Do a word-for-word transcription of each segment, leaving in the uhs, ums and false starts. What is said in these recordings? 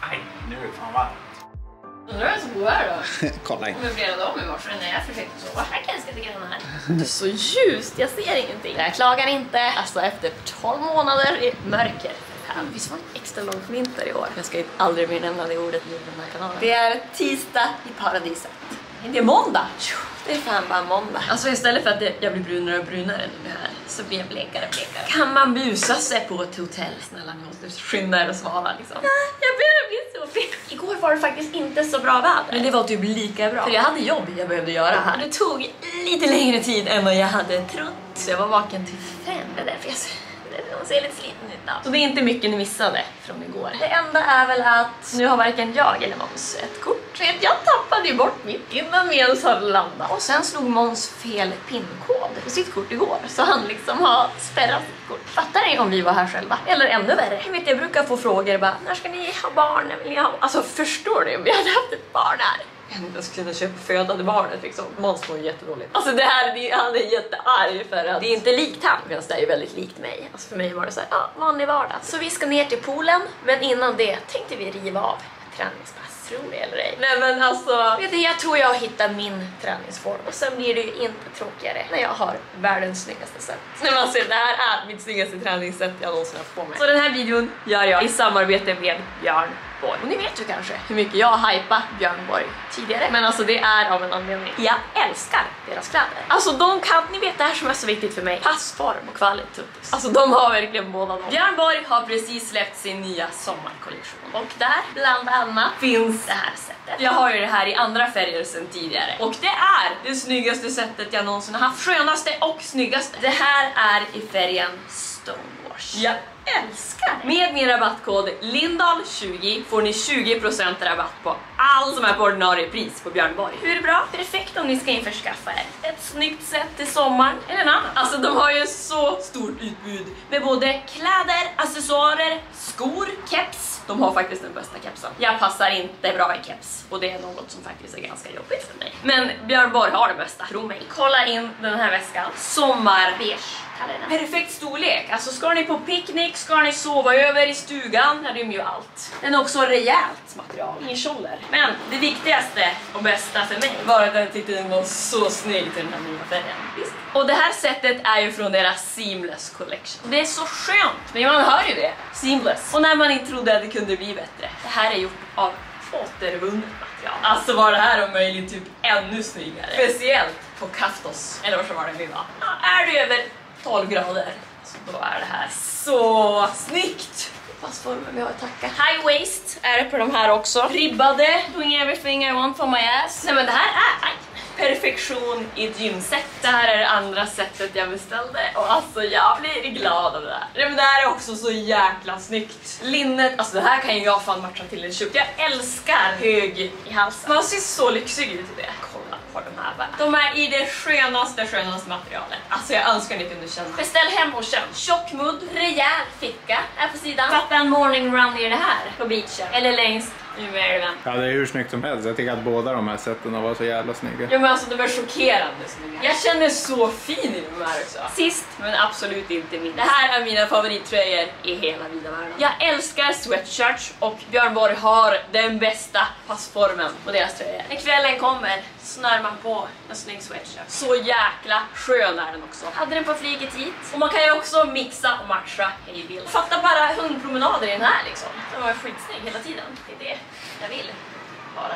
Nej, nu är det fan varmt. Undrar vad som går här då? Kolla in. Jag möblerade om i morse när jag försökte sova. Här kan jag ska lite grann här. Det är så ljust, jag ser ingenting. Jag klagar inte. Alltså efter tolv månader i mörker. Fan, visst var det extra långt vinter i år? Jag ska ju aldrig mer nämna det ordet nu på den här kanalen. Det är tisdag i paradiset. Det är måndag. Det är fan bara måndag. Alltså istället för att det, jag blir brunare och brunare nu här, så blir jag blekare och blekare. Kan man busa sig på ett hotell? Snälla, ni måste skynda er och svara liksom. Ja, jag börjar bli så blek. Igår var det faktiskt inte så bra väder. Men det var typ lika bra. För jag hade jobb jag behövde göra här. Det tog lite längre tid än vad jag hade trott. Så jag var vaken till fem. Det är därför jag de ser lite sliten ut då. Så det är inte mycket ni missade från igår. Det enda är väl att nu har varken jag eller Måns ett kort. Jag tappade ju bort mitt innan vi ens hade landat. Och sen slog Måns fel pinkod på sitt kort igår. Så han liksom har spärrat sitt kort. Fattar ni om vi var här själva? Eller ännu värre. Jag vet, jag brukar få frågor bara, när ska ni ha barn? När vill ni ha? Alltså förstår ni om vi hade haft ett barn här? Jag skulle kunna köpa födade barnet liksom. Måns var jättedåligt. Alltså det här, det, han är jättearg för att det är inte likt han. Men det är ju väldigt likt mig. Alltså för mig var det så här, ja, vanlig vardag. Så vi ska ner till poolen. Men innan det tänkte vi riva av träningspass. Tror det eller ej. Nej men alltså, vet du, jag tror jag hittar min träningsform. Och sen blir det ju inte tråkigare när jag har världens snyggaste sätt. Nej men alltså, det här är mitt snyggaste träningssätt jag någonsin har på mig. Så den här videon gör jag i samarbete med Björn Borg. Och ni vet ju kanske hur mycket jag har hypat Björn Borg tidigare. Men alltså det är av en anledning. Jag älskar deras kläder. Alltså de kan, ni vet det här som är så viktigt för mig. Passform och kvalitet. Alltså de har verkligen båda dem. Björn Borg har precis släppt sin nya sommarkollektion. Och där bland annat finns det här sättet. Jag har ju det här i andra färger sedan tidigare. Och det är det snyggaste sättet jag någonsin har haft. Skönaste och snyggaste. Det här är i färgen Stonewash. Ja. Älskar det. Med min rabattkod Lindahl tjugo får ni tjugo procent rabatt på allt som är på ordinarie pris på Björn Borg. Hur bra? Perfekt om ni ska införskaffa er ett snyggt sätt till sommaren eller en annan. Alltså de har ju så stort utbud med både kläder, accessoarer, skor, keps. De har faktiskt den bästa kepsen. Jag passar inte bra i keps och det är något som faktiskt är ganska jobbigt för mig. Men Björn Borg har det bästa, tro mig. Kolla in den här väskan. Sommarbeige. Perfekt storlek. Alltså ska ni på picknick, ska ni sova över i stugan, ja, det är ju allt. Den är också rejält material, ingen kjoller. Men det viktigaste och bästa för mig var att jag tyckte den var så snygg till den här nya färgen. Visst? Och det här sättet är ju från deras Seamless Collection. Det är så skönt, men man hör ju det. Seamless. Och när man inte trodde att det kunde bli bättre. Det här är gjort av återvunnet material. Alltså var det här om möjligt typ ännu snyggare. Speciellt på kaftos. Eller vad så var det nu va? Ja, är det över tolv grader så då är det här så snyggt. Passformen vi har att tacka. High waist är det på de här också. Ribbade, doing everything I want for my ass. Nej men det här är aj, perfektion i ett gymset. Det här är det andra sättet jag beställde och alltså jag blir glad av det här. Nej men det här är också så jäkla snyggt. Linnet, alltså det här kan ju jag fan matcha till en tjugo. Jag älskar hög i halsen. Man ser så lyxig ut i det. Kolla på de här bara. De är i det skönaste, skönaste materialet. Alltså jag önskar ni kunde känna. Beställ hem och känn. Tjock mudd, rejäl ficka här på sidan. Fatta en morning run i det här på beachen. Eller längst i Maryland. Ja, det är hur snyggt som helst. Jag tycker att båda de här sätten var så jävla snygga. Ja men alltså de är chockerande snygga. Jag känner så fin i de här också. Sist men absolut inte minst. Det här är mina favorittröjor i hela vida världen. Jag älskar sweatshirts och Björn Borg har den bästa passformen på deras tröjor. När kvällen kommer snör man på en snygg sweatshirt. Så jäkla skön är den också. Hade den på flyget hit. Och man kan ju också mixa och matcha i bild. Fatta bara hundpromenader i den här liksom. Den var skitsnygg hela tiden. Det är det jag vill. Bara.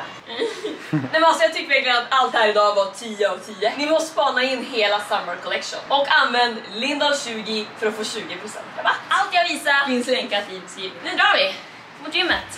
Nej men alltså jag tycker verkligen att allt här idag var tio av tio. Ni måste spana in hela Summer Collection. Och använd Lindahl tjugo för att få tjugo procent rabatt. Allt jag visar finns länkat i beskrivningen. Nu drar vi mot gymmet.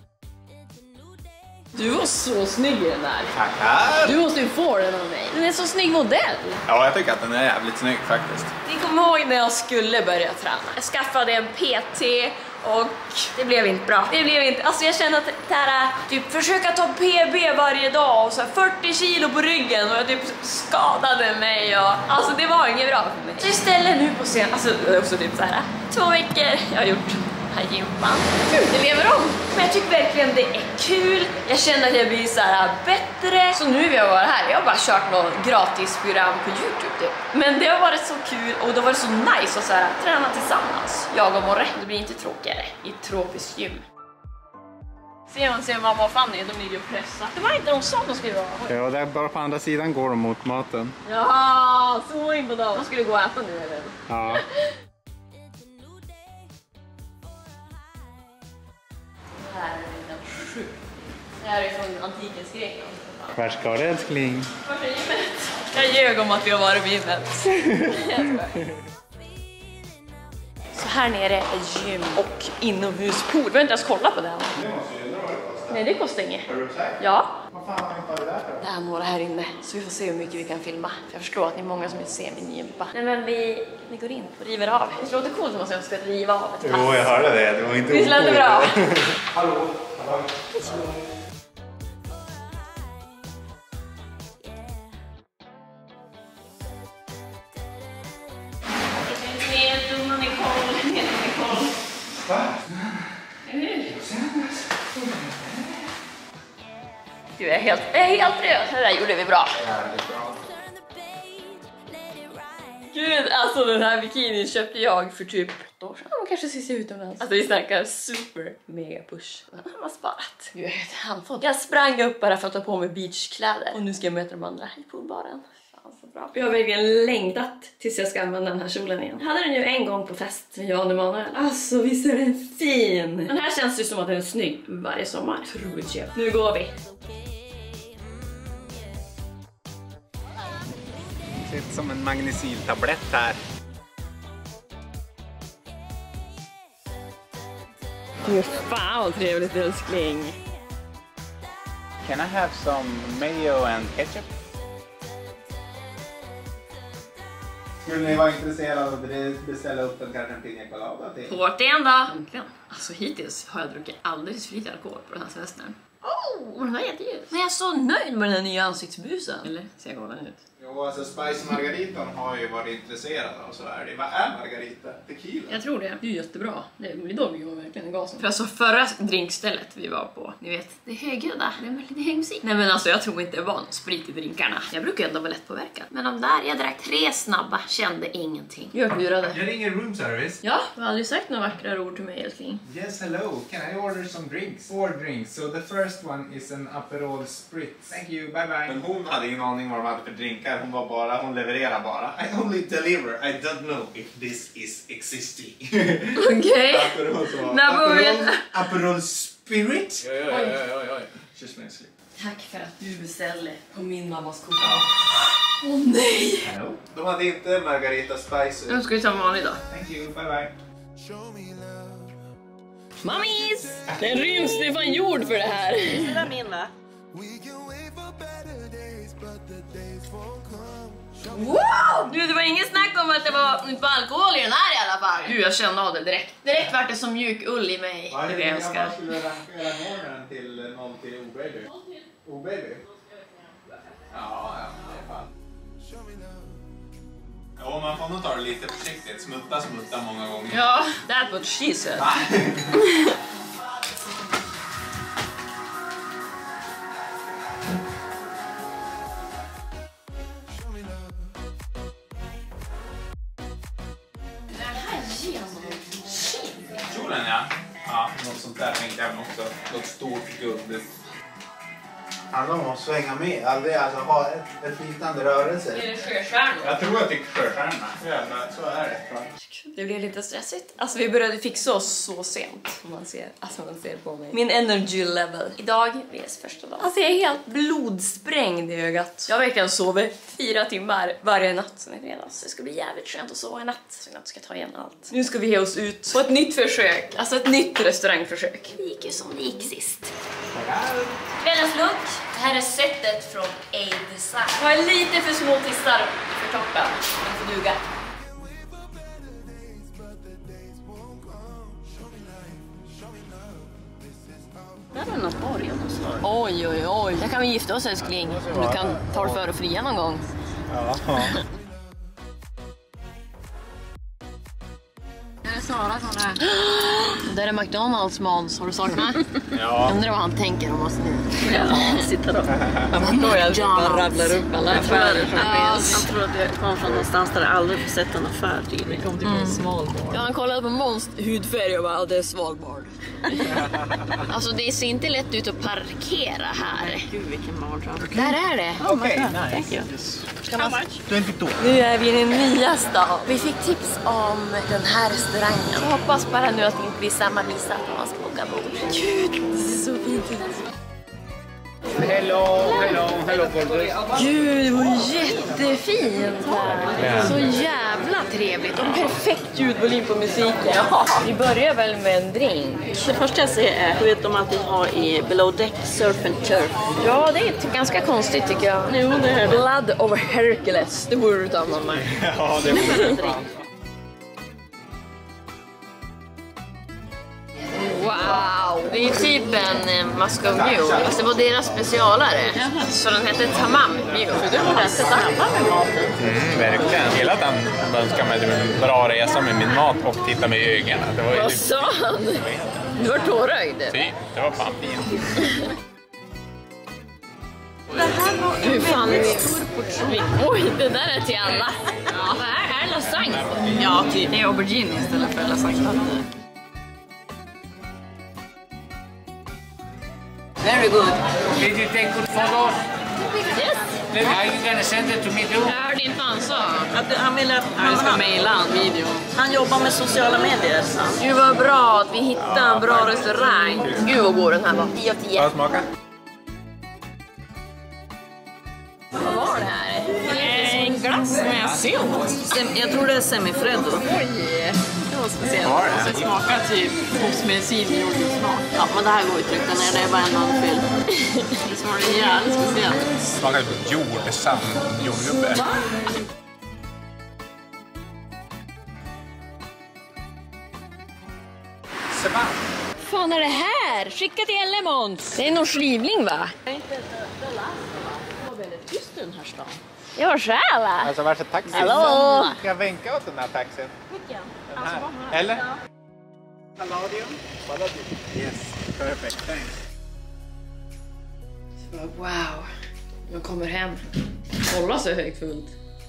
Du var så snygg i den där. Tackar! Du måste ju få den av mig. Den är så snygg modell. Ja, jag tycker att den är jävligt snygg faktiskt. Ni kommer ihåg när jag skulle börja träna. Jag skaffade en P T och det blev inte bra. Det blev inte. Alltså jag kände att det här typ försöka ta P B varje dag och så här fyrtio kilo på ryggen och jag typ skadade mig och alltså det var inget bra för mig. Så istället nu på scen, alltså det är också typ så här två veckor jag har gjort här gympan. Kul, det lever om. Men jag tycker verkligen det är kul. Jag känner att jag blir så här bättre. Så nu vill jag vara här. Jag har bara kört något gratis program på YouTube typ. Men det har varit så kul och det har varit så nice att så här, träna tillsammans. Jag och Morre. Det blir inte tråkigare i ett tropiskt gym. Se man ser mamma och Fanny, de ligger och pressar. Det var inte de sa att de skulle vara. Ja, det är bara på andra sidan går de mot maten. Ja, så in på dem. De skulle gå och äta nu eller? Ja. Det här är en sjukt. Det här är från antikens Grekland. Var ska det, älskling? Vart är gymmet? Jag ljög om att vi har varit vid gymmet. Så här nere är gym och inomhuspool. Vi har inte ens kollat på den. Nej, det kostar inget. Ja. Vad fan har vi inte det där för? Det är några här inne, så vi får se hur mycket vi kan filma. Jag förstår att ni är många som vill se min gympa. Nej, men vi, vi går in och river av. Det låter coolt om man ska riva av ett pass. Jo, jag hörde det. Det var inte visst lät det bra? Hallå. Hallå. Du är helt, jag är helt röd. Det där gjorde vi bra. Jävligt bra. Gud, alltså den här bikinin köpte jag för typ åtta år sedan. Man kanske ser sig utomlands. Alltså vi snackar super mega push. Den har man sparat. Gud, jag är helt handfått. Jag sprang upp bara för att ta på mig beachkläder. Och nu ska jag möta de andra i poolbaren. Så bra. Jag har verkligen längtat tills jag ska använda den här kjolen igen. Jag hade den ju en gång på fest med Jan Emanuel. Alltså visst är den fin. Den här känns ju som att den är snygg varje sommar. Otroligt köp. Nu går vi. Det ser ut som en magnesiltablett här. Fy fan vad trevligt älskling. Can I have some mayo and ketchup? Skulle ni vara intresserade av att beställa upp en kanske en pina colada till? Hårt igen då! Äntligen. Alltså hittills har jag druckit alldeles för lite alkohol på den här semestern. Oh, den var jätteljus. Men jag är så nöjd med den här nya ansiktsbusen. Eller ser jag galen ut? Jo, alltså Spice Margaritan har ju varit intresserad av så är det. Vad är Margarita? Tequila? Jag tror det. Det är jättebra. Det är idag vi går verkligen i gasen. För alltså förra drinkstället vi var på, ni vet, det är högljudda. Det är väldigt hög musik. Nej men alltså jag tror inte det var någon sprit i drinkarna. Jag brukar ändå vara lätt påverkad. Men de där, jag drack tre snabba, kände ingenting. Jag pyrade. Jag ringer room service. Ja, du har aldrig sagt några vackra ord till mig älskling. Yes, hello. Can I order some drinks? Four drinks. So the first one is an Aperol Spritz. Thank you, bye bye. Men hon hade ingen aning vad de hade för drinkar. Hon var bara, hon levererar bara. I only deliver. I don't know if this is existing. Okej. Okay. Aperol, Aperol, Aperol Spirit. Oj, oj, oj, oj, oj. Just nicely. Tack för att du beställde på min mammas koka. Åh oh, nej! Hello. De hade inte Margarita Spice. Nu ska vi ta en vanlig då. Thank you, bye bye. Mammis! Den ryms, det är fan gjord för det här. Det där min va? Wow! Du, det var ingen snack om att det var inte alkohol i den här i alla fall. Du, jag kände av det direkt. Direkt vart det som mjuk ull i mig. Ja, det är det jag älskar. Jag skulle ranka den till noll till O-baby. O-baby? Ja, ja, det är fan. Ja, man får nog ta det lite försiktigt. Smutta, smutta många gånger. Ja, that's what she said. Kjolen ja. Ja, något sånt där tänkte jag också. Något stort guld. Handlar om att svänga med. Aldrig alltså ha ett, ett flytande rörelse. Är det sjöstjärnor? Jag tror att det är sjöstjärnorna. Jävlar, så är det. Det blev lite stressigt. Alltså vi började fixa oss så sent. Om man ser, alltså man ser på mig. Min energy level. Idag är det första dagen. Alltså jag är helt blodsprängd i ögat. Jag har verkligen sovit fyra timmar varje natt sen i fredags. Det ska bli jävligt skönt att sova i natt. Så jag ska ta igen allt. Nu ska vi ge oss ut på ett nytt försök. Alltså ett nytt restaurangförsök. Det gick ju som det gick sist. Kvällens look. Det här är setet från A-Design. Jag har lite för små tissar för toppen. Den får duga. Där är någon borg. Oj, oj, oj. Där kan vi gifta oss älskling. Du kan ta det för och fria någon gång. Ja. Det är Sara som är. Det Där är McDonalds, Måns. Har du saknat? Ja. Undrar vad han tänker om oss nu. Ja, sitter då. Han förstår ju att vi bara rabblar upp alla affärer som Ja. finns. Han tror att jag kom från någonstans där jag aldrig får sett en affär tidigare. Vi kom till mm. Svalbard. Ja, han kollade på Måns hudfärg och bara, det är Svalbard. Alltså det ser inte lätt ut att parkera här. Gud vilken mardröm. Där är det. Okej, Thank nice. you. Ska man... tjugotvå. Nu är vi i den nya stan. Vi fick tips om den här restaurangen. Jag hoppas bara nu att det inte blir samma visa att man ska boka bord. Gud, det ser så fint ut. Hello, hello, hello Borgos. Gud, det var jättefint här. Så jävla trevligt. Och perfekt ljudvolym på musiken. Ja, vi börjar väl med en drink. Det första jag ser är, vet de att de har i Below Deck Surf and Turf. Ja, det är ganska konstigt tycker jag. Jo, det är det. Blood over Hercules. Det borde du ta med mig. Ja, det var Wow! Det är typ en Moscow Mule. Fast det var deras specialare. Så den hette Tamam Mule. Du borde äta snabba med maten. Mm, verkligen. Hela den önskar mig en bra resa med min mat och titta mig i ögonen. Det var ju Vad sa han? Du var tårögd. typ, det var fan fint. Det här var Hur fan är det? Oj, det där är till alla. Ja. Vad är det? Lasagne? Ja, typ. Det är aubergine istället för lasagne. Very good. Did you take good photos? Yes. Are you gonna send it to me too? Jag hörde inte vad han sa. Att han ville att Han ska han, mejla en video. han jobbar med sociala medier. Så. Gud vad bra att vi hittade en bra restaurang. Gud vad god den här var. tio av tio. Vad smaka? Vad var det här? En glass med sylt. Jag tror det är semifreddo. Oj, det var speciellt. Var det? Det smakar typ hostmedicin med jordgubbssmak. Ja, men det här går ju att trycka ner. Det är bara en munfyll. Det smakar jävligt speciellt. Smakar på jord, sand, jordgubbe. Sebastian. Vad fan är det här? Skicka till Ellemons. Det är någon slivling va? Det var väldigt tyst i den här stan. Ja, själa. Alltså vart är taxin? Hallå? Ska jag vinka åt den här taxin? Vilken? Den här. Eller? Palladium? Palladium. Yes, perfect. Thanks. Wow. Man kommer hem. Kolla så högt fullt.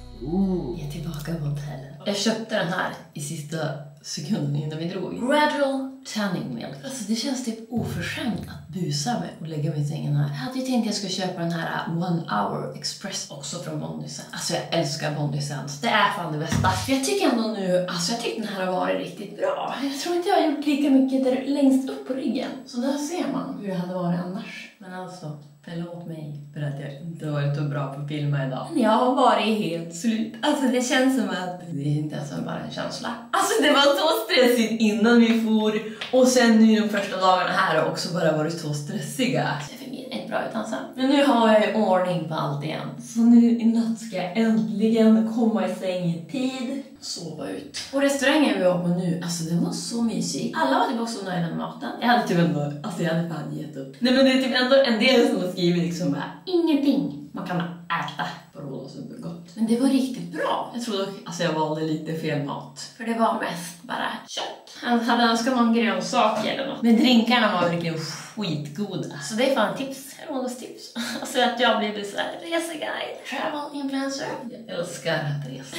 Jag är tillbaka på hotellet. Jag köpte den här i sista sekunden innan vi drog. Gradual Tanning Milk. Alltså det känns typ oförskämt att busa mig och lägga mig i sängen här. Jag hade ju tänkt att jag skulle köpa den här One Hour Express också från Bondi Sands. Alltså jag älskar Bondi Sands. Det är fan det bästa. För jag tycker ändå nu, alltså jag tycker den här har varit riktigt bra. Jag tror inte jag har gjort lika mycket där längst upp på ryggen. Så där ser man hur det hade varit annars. Men alltså, förlåt mig för att jag inte har varit så bra på att filma idag. Men jag har varit helt slut. Alltså det känns som att det är inte ens bara en känsla. Alltså det var så stressigt innan vi for. Och sen nu de första dagarna här har också bara varit så stressiga. Så jag fungerar inte bra utan sen. Men nu har jag ju ordning på allt igen. Så nu i natt ska jag äntligen komma i säng i tid. Sova ut. Och restaurangen vi var på nu, alltså den var så mysig. Alla var typ också nöjda med maten. Jag hade typ ändå, alltså jag hade fan gett upp. Nej men det är typ ändå en del som har skrivit liksom bara, ingenting man kan äta på Råda supergott. Men det var riktigt bra. Jag tror dock, alltså jag valde lite fel mat. För det var mest bara kött. Jag hade önskat någon grönsak eller något. Men drinkarna var verkligen skitgoda. Så det är fan tips. Rådas tips. Alltså att jag blir så här reseguide, travel influencer. Jag älskar att resa.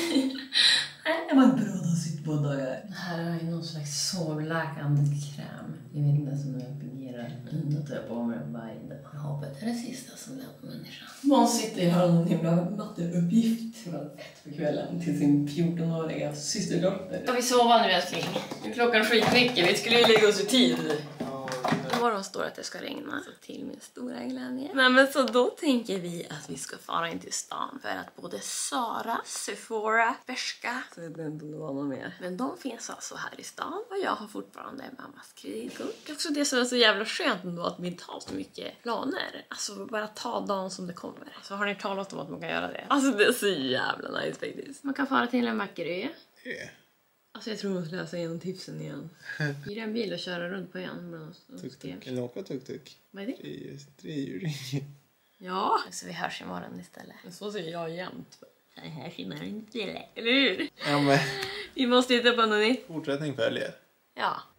Det var en bra dag sitt på dagar. Det här är någon slags sovläkande kräm. Jag vet inte ens om den fungerar. Nu tar jag på mig den varje dag. Hoppet är det sista som lämnar människan. Man sitter och har någon himla matteuppgift från ett på kvällen till sin fjortonåriga systerdotter. Ska vi sova nu älskling? Nu klockan skitmycket. Vi skulle ju lägga oss i tid. Imorgon står att det ska regna, så till min stora glädje. Nej, men så då tänker vi att vi ska fara in till stan för att både Sara, Sephora, Bershka, så det inte var någon mer. Men de finns alltså här i stan och jag har fortfarande mammas kreditkort. Det är också det som är så jävla skönt ändå att vi inte har så mycket planer. Alltså bara ta dagen som det kommer. Så har ni talat om att man kan göra det? Alltså det är så jävla nice faktiskt. Man kan fara till en vacker ö. Yeah. Alltså jag tror jag måste läsa igenom tipsen igen. Hyra en bil och köra runt på en. Tuk-tuk. Eller åka tuk-tuk. Vad är det? Trehjuling. Ja. Så vi hörs imorgon istället. Men så säger jag jämt. Så hörs imorgon istället. Eller hur? Ja men. Vi måste hitta på något nytt. Fortsättning följer. Ja.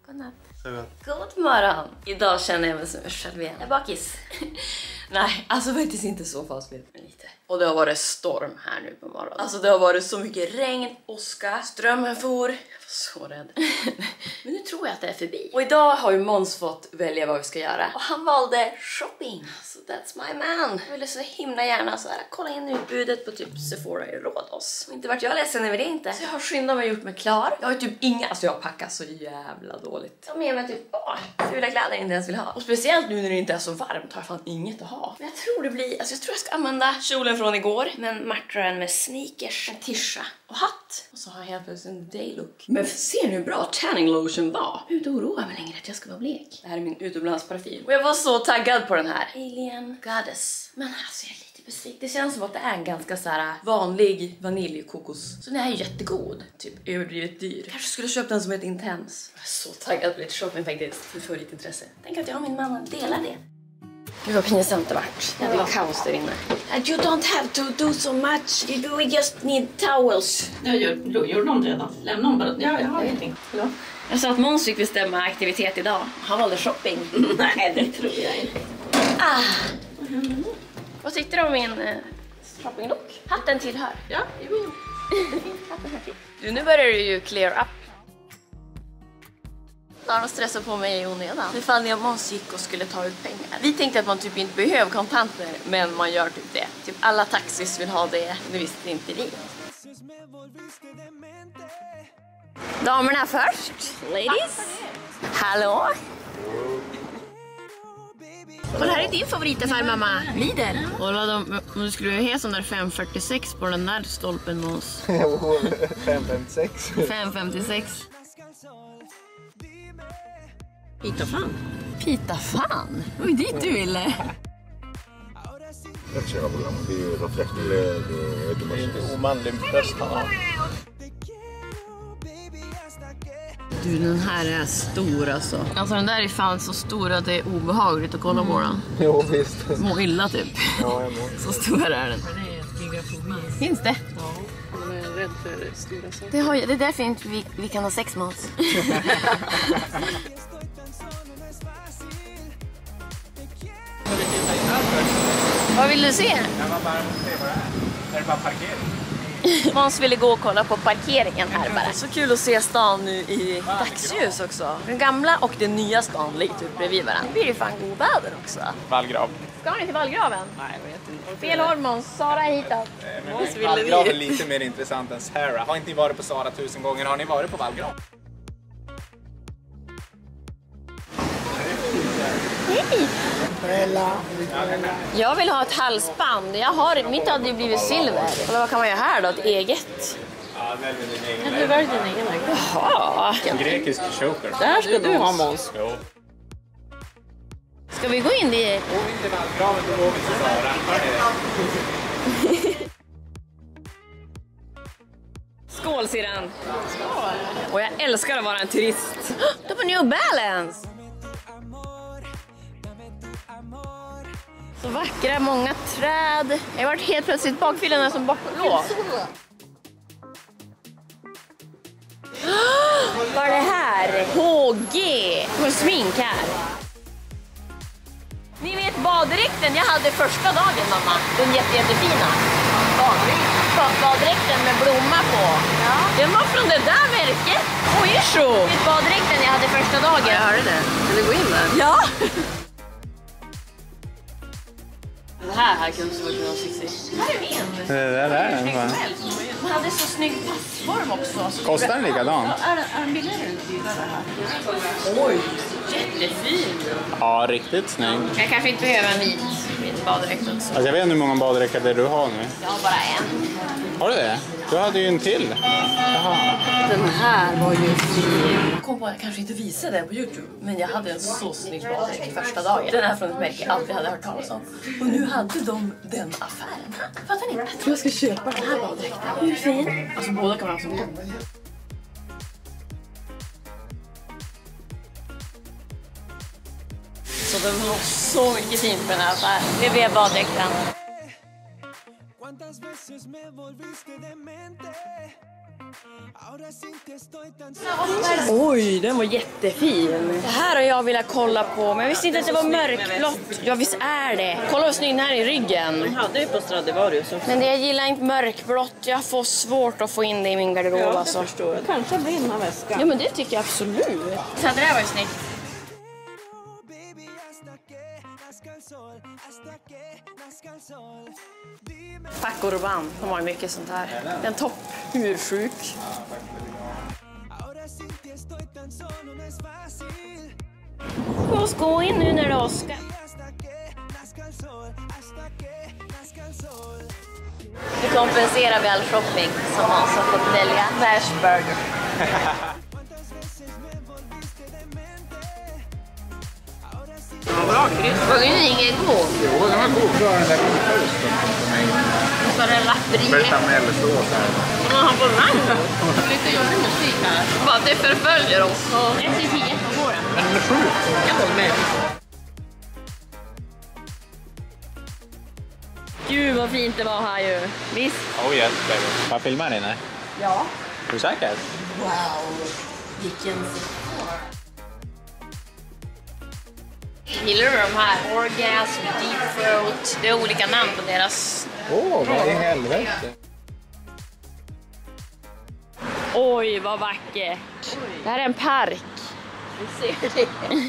Godnatt. Så gott. God morgon. Idag känner jag mig som själv igen. Jag är bakis. Nej, alltså faktiskt inte så fast men lite. Och det har varit storm här nu på morgonen. Alltså det har varit så mycket regn, åska, strömmen for. Jag var så rädd. Men nu tror jag att det är förbi. Och idag har ju Måns fått välja vad vi ska göra. Och han valde shopping. Så that's my man. Jag ville så himla gärna så här, kolla in utbudet på typ Sephora i Rhodos. Och inte vart jag ledsen över det inte. Så jag har skyndat mig och gjort mig klar. Jag har typ inga, alltså jag packar så jävla dåligt. Jag med mig typ bara fula kläder jag inte ens vill ha. Och speciellt nu när det inte är så varmt har jag fan inget att ha. Men jag tror det blir, alltså jag tror jag ska använda kjolen från igår. Men matcha den med sneakers, en tisha och hatt. Och så har jag helt plötsligt en daylook. Men ser ni hur bra tanning lotion var? Jag är inte oroad mig längre att jag ska vara blek. Det här är min utomlandsparfym. Och jag var så taggad på den här. Alien Goddess. Men alltså jag är lite besviken. Det känns som att det är en ganska så här vanlig vaniljkokos. Så den här är jättegod. Typ överdrivet dyr. Kanske skulle köpa den som ett intens. Jag är så taggad på lite shopping faktiskt. För favoritintresse. Tänk att jag och min mamma delar det. Gud vad pinsamt det vart. Det var kaos där inne. You don't have to do so much. You, we just need towels. Jag gjorde, gjorde någon redan. Lämna dem bara. Ja, jag har ingenting. Ja. Jag sa att Måns fick bestämma aktivitet idag. Han valde shopping. Nej, det tror jag inte. Ah. Mm. Vad tyckte du om min eh, shoppinglook? Hatten tillhör. Ja, jo. Du, nu börjar du ju clear up. Jag har stressat på mig i onödan. Ifall jag Måns gick och skulle ta ut pengar. Vi tänkte att man typ inte behöver kontanter, men man gör typ det. Typ alla taxis vill ha det, det visste inte vi. Damerna först. Ladies. Hallå. Och det här är din favoritaffär, mamma. Lidl. Och vad de, om du skulle ha sån där fem fyrtiosex på den där stolpen med oss. fem femtiosex. fem femtiosex. Pita fan. Pita fan? Det var ju dit du ville. Omanlig bröst han har. Du, den här är stor alltså. Alltså den där är fan så stor att det är obehagligt att kolla mm. på den. Jo visst. Mår illa typ. Ja, jag mår. Så stor är den. Det är ett gigafobi. Finns det? Ja, man är rädd för stora saker. Det, har, det är därför inte vi, vi kan ha sex med oss. Vad vill du se? Jag var bara mot det, vad det är. Är det bara parkering? Måns ville gå och kolla på parkeringen här bara. Så kul att se stan nu i dagsljus också. Den gamla och den nya stan ligger typ bredvid varandra. Det blir ju fan god väder också. Vallgrav. Ska ni till Vallgraven? Nej, jag vet inte. Fel håll Måns, Sara hitåt. Men Vallgrav är lite mer intressant än Sahara. Har inte ni varit på Sara tusen gånger? Har ni varit på Vallgrav? Hej! Jag vill ha ett halsband. Jag har, mitt hade ju blivit silver. Eller vad kan man göra här då? Ett eget? Ja, välj din egen. Men du väljer din egen lägenhet. Jaha. En grekisk choker. Där ska du ha, Måns. Jo. Ska vi gå in dit? Går vi inte Vallgraven då går vi till Sara. Skål, sirran. Skål. Och jag älskar att vara en turist. Det var New Balance. Så vackra, många träd. Jag har varit helt plötsligt bakfyllen som bortblå. Vad är det här? H G. Och smink här. Ni vet baddräkten jag hade första dagen, mamma. Den jätte, jättefina. Baddräkten med blomma på. Ja. Den var från det där märket. Oj, så. Vet baddräkten jag hade första dagen. Jag hörde det. Kan du gå in där? Ja. Det här här kunde så vara sexig. Här är min. Det där är den. Den hade så snygg passform också. Kostar den likadant? Ja, är den, är den billigare än dyrare här? Oj, jättefin. Ja, riktigt snygg. Jag kanske inte behöver en vit, vit baddräkt också. Alltså jag vet inte hur många baddräkter du har nu. Jag har bara en. Har du det? Du hade ju en till. Jaha. Den här var ju fin. Jag kom på att jag kanske inte visade det på YouTube. Men jag hade en så snygg baddräkt första dagen. Den är från ett märke jag aldrig hade hört talas om. Och nu hade de den affären. Fattar ni? Jag tror jag ska köpa den här baddräkten. Hur fin? Alltså båda kan man ha som topp. Så den var så mycket fint på den här affären. Det blev baddräkten. Oj, den var jättefin. Det här har jag velat kolla på, men jag visste inte att det var mörkblått. Ja, visst är det. Kolla vad snygg den här i ryggen. De hade ju på Stradivarius också. Men det jag gillar inte mörkblått. Jag får svårt att få in det i min garderob. Ja, det alltså. förstår jag. Kanske blir den här väskan. Ja, men det tycker jag absolut. Så det här var ju snyggt. Paco Rabanne, de har ju mycket sånt här. En topp, hur sjuk. Låt gå in nu när det åskar. Nu kompenserar vi all shopping som Hans har fått välja. Världsburger. Ja, bra kryss. Var ju ingen god. Jo, den var god. Bra den där toasten för mig. Så är det lapperi. Bechamelsås här. Ja, han får rang. Lite jobbig musik här. Bara det förföljer oss. ett till tio, vad går den? Men den är sjuk. Jag håller med. Gud vad fint det var här ju. Visst? Oh yes, baby. Får jag filma dig nu? Ja. Är du säker? Wow. Vilken gillar du de här? Orgasm, deep throat. Det är olika namn på deras. Åh, oh, vad i helvete. Oj, vad vackert. Det här är en park. Vi ser det.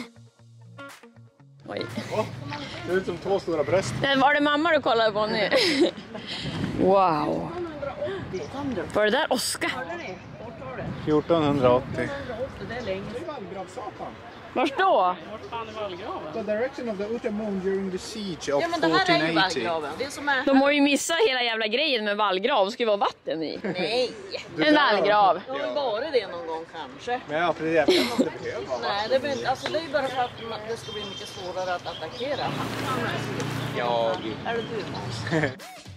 Oj. Oh, det ser ut som två stora bröst. Men var det mamma du kollade på nu? Wow. Var det där Oscar? fjorton åttio. Det är länge. Var då? The direction of the outer moon during the siege of Ja, men det här är ju fourteen eighty. vallgraven. Det är som är... De har ju missat hela jävla grejen med vallgrav. Det ska ju vara vatten i. Nej. En vallgrav. Det har väl varit det någon gång kanske. Men ja, precis. Jag vet inte om det behöver vara. Nej, det, är, alltså, det är ju bara för att det ska bli mycket svårare att attackera. Jag. Är det du, Måns?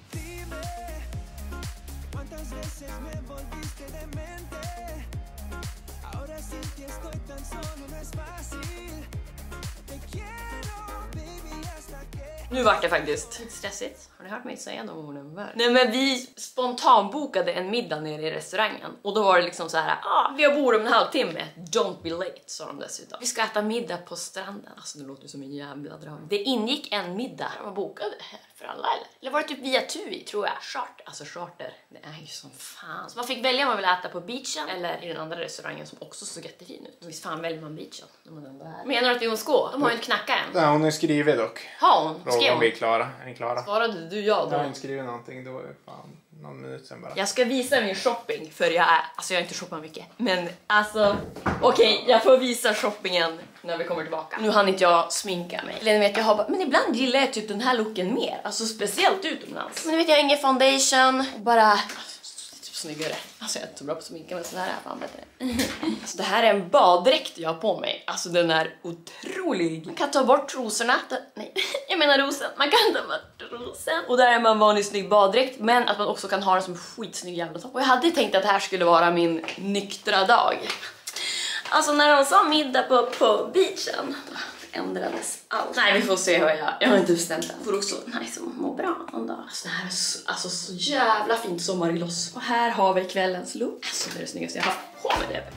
Nu vart det faktiskt lite stressigt. Har ni hört mig säga de orden väl? Nej, men vi spontanbokade en middag nere i restaurangen. Och då var det liksom så här: ah, vi har bord om en halvtimme. Don't be late, sa de dessutom. Vi ska äta middag på stranden. Alltså det låter som en jävla dröm. Det ingick en middag. Man bokade här för alla eller? Eller var det typ via TUI, tror jag. Charter. Alltså charter. Det är ju som fan. Så man fick välja om man ville äta på beachen eller i den andra restaurangen som också såg jättefin ut. Visst fan väljer man beachen. Menar du att vi måste gå? De har ju inte knackat än. Nej, hon är skrivit dock. Har hon? Frågan om vi är klara. Är ni klara? Svarade du ja då? Jag har inte skrivit någonting. Det var ju fan någon minut sen bara. Jag ska visa min shopping för jag är, alltså jag har inte shoppat mycket. Men alltså, okej, okay, jag får visa shoppingen när vi kommer tillbaka. Nu hann inte jag sminka mig. Eller vet jag har bara, men ibland gillar jag typ den här looken mer. Alltså speciellt utomlands. Men nu vet jag, ingen foundation. Bara typ snyggare. Alltså jag är inte så bra på att sminka, men sån här är fan bättre. Alltså det här är en baddräkt jag har på mig. Alltså den är otrolig. Man kan ta bort trosorna. Nej, jag menar rosen. Man kan ta bort rosen. Och där är man vanlig snygg baddräkt. Men att man också kan ha den som skitsnygg jävla topp. Och jag hade tänkt att det här skulle vara min nyktra dag. Alltså när de sa middag på, på beachen ändrades allt. Nej, vi får se hur jag... Jag har inte bestämt än. Får också nice att må bra en dag. Alltså det här är så, alltså, så jävla fint sommargloss. Och här har vi kvällens look. Alltså det är det snyggaste jag har på med det.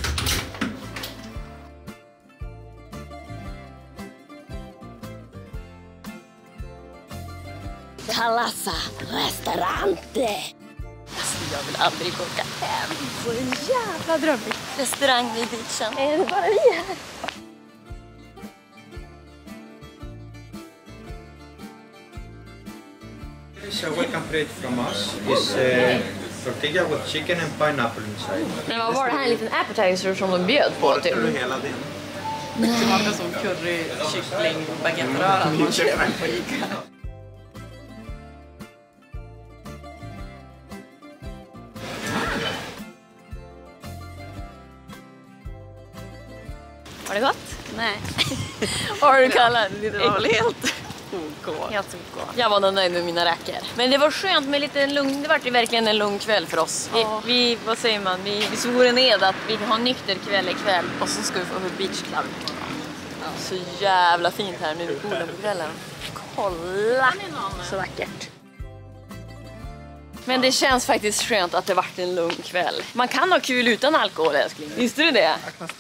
Palazza Restaurante. Alltså jag vill aldrig åka hem. Så en jävla drömmig restaurang vid beachen. Är det bara vi här? So welcome plate from us is uh, tortilla with chicken and pineapple inside. Men vad var det här, en liten appetizer som de bjöd på typ? Hela den. Det smakar som curry, kyckling, baguetteröra man köper på Ica. Var det gott? Nej. Vad har du kallat Det var väl helt OK. Helt OK. Jag var nöjd med mina räkor. Men det var skönt med lite lugn. Det var ju verkligen en lugn kväll för oss. Vi, Ja. vi vad säger man? Vi, vi svor ned att vi har nykter kväll ikväll. Och så ska vi få på beach club. Ja, så jävla fint här nu vid poolen på kvällen. Kolla! Så vackert. Men det känns faktiskt skönt att det varit en lugn kväll. Man kan ha kul utan alkohol, älskling. Visste du det?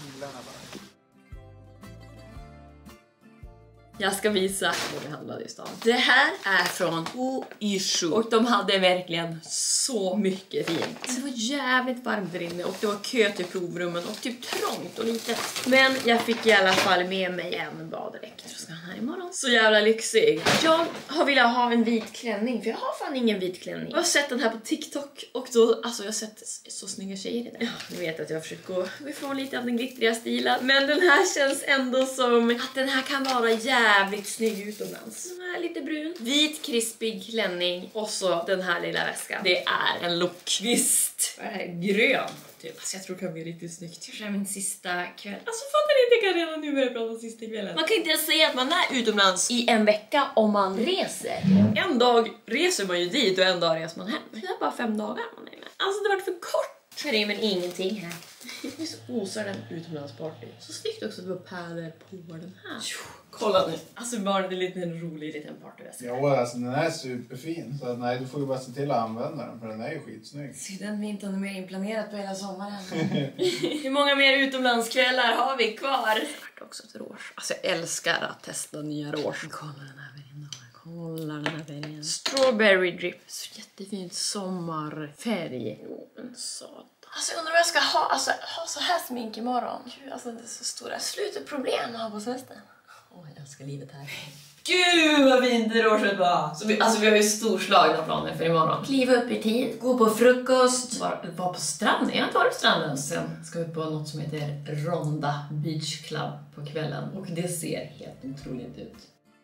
Jag ska visa vad vi handlade i stan. Det här är från Oysho. Och de hade verkligen så mycket fint. Det var jävligt varmt där inne och det var kö till provrummen och typ trångt och litet. Men jag fick i alla fall med mig en baddräkt. Jag ska ha den här imorgon. Så jävla lyxig. Jag har velat ha en vit klänning för jag har fan ingen vit klänning. Jag har sett den här på TikTok och då, alltså jag har sett så snygga tjejer i den. Ja, ni vet att jag har försökt gå ifrån lite av den glittriga stilen. Men den här känns ändå som att den här kan vara jävligt jävligt snygg utomlands. Den här lite brun. Vit krispig klänning. Och så den här lilla väskan. Det är en look. Visst. Vad är det här? Grön. Typ. Alltså jag tror det kan bli riktigt snyggt. Kanske är min sista kväll. Alltså fattar ni inte, jag kan redan nu börja prata om sista kvällen. Man kan inte ens säga att man är utomlands i en vecka om man reser. En dag reser man ju dit och en dag reser man hem. Det är bara fem dagar man är med. Alltså det har varit för kort. För det är men ingenting här. Det är så osar den utomlandsparty. Så snyggt också att det var pärlor på den här. Jo, kolla nu. Alltså bara det är lite en rolig liten partyväska. Ja, alltså den är superfin. Så att, nej, du får ju bara se till att använda den. För den är ju skitsnygg. Så den vi inte har mer inplanerat på hela sommaren. Hur många mer utomlandskvällar har vi kvar? Det är också ett rouge. Alltså jag älskar att testa nya rouge. Kolla den här färgen. Kolla den här färgen. Strawberry drip. Så jättefint sommarfärg. Jo, en sådan. Alltså jag undrar vad jag ska ha, alltså, ha så här smink imorgon. Gud, alltså det är så stora slutproblem att ha på semestern. Åh, oh, jag älskar livet här. Gud vad fint det rouget var. Så vi, alltså vi har ju storslagna planer för imorgon. Kliva upp i tid, gå på frukost. Var, var på stranden, jag har inte varit på stranden. Sen ska vi på något som heter Ronda Beach Club på kvällen. Och det ser helt otroligt ut.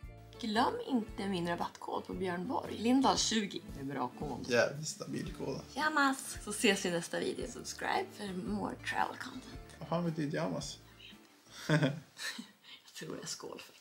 Glöm inte min rabattkod på Björn Borg. Lindahl tjugo. Det är bra kod. Jävligt stabil kod. Jamas. Så ses vi i nästa video. Subscribe för more travel content. Vad fan betyder jamas? Jag tror det är skål för.